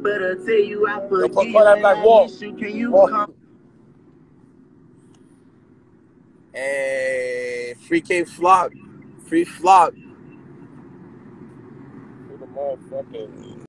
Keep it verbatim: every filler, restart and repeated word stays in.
but I tell you I forgive put call that black wall. you. Can you Wall. come? And free K Flock. Free Flock. Who the motherfucking